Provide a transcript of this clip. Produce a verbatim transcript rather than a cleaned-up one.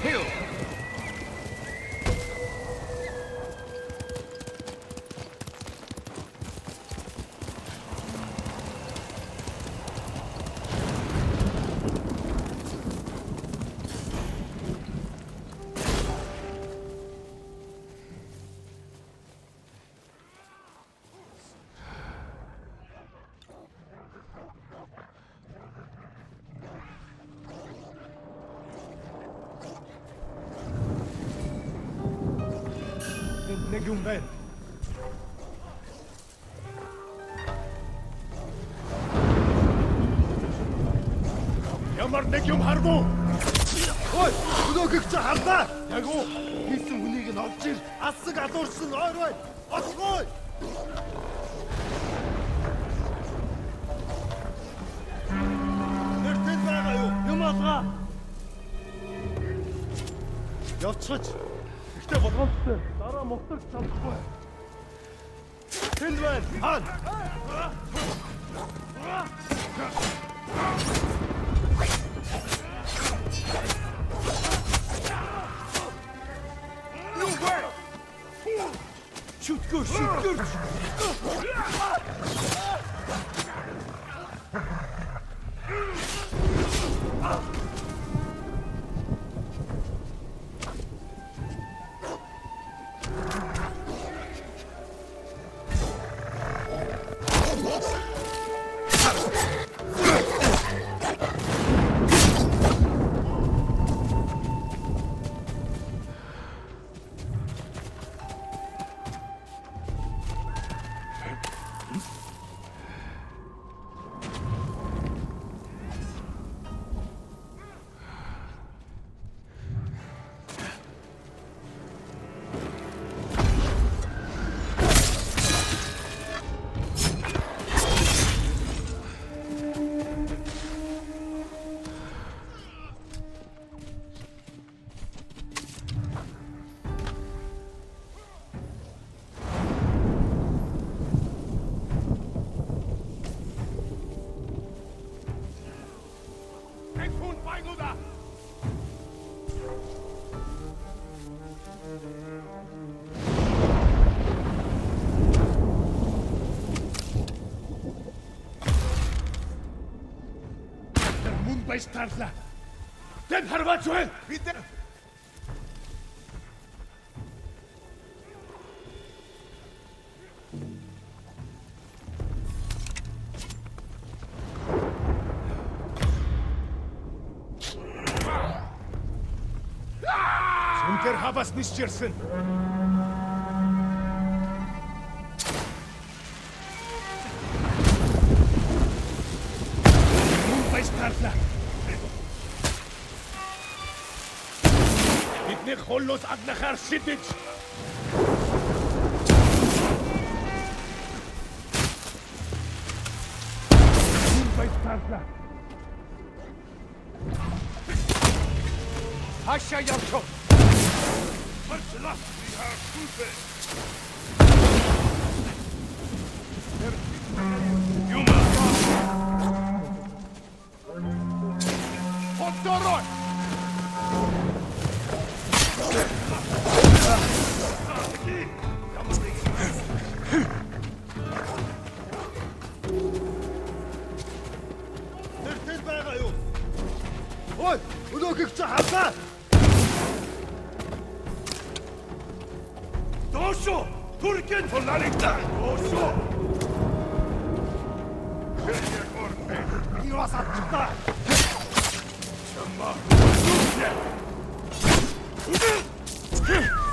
Kill! Нэг юм байна. Ямар нэг юм харгу. Ой, өнөөгч харлаа. Яг уу. Хийсэн хүнийг нь олж ир. Асаг алуурсан ойр бай. Оцгой. Нэртэнд байгаа юу? Юм алгаа. Явцгач. Ихтэй болгоомжтой. Дараа мохтог чадахгүй. Тэнд байна. Хан. Шүтгэр, шүтгэр. Stalla. Den harvatsuen. Bitte. Сунтер хавас нисчерсэн. Мун Stalla. Бидний холлоос аднахаар шидэж. Haşa yapıyor. Parçala. Yuma. Hotdoroj. Нэртэнд байгаа юу? Ой, өнөөгч хасаа. Доошо, туркен фоларикта. Доошо. Юу асаатта? Чамма.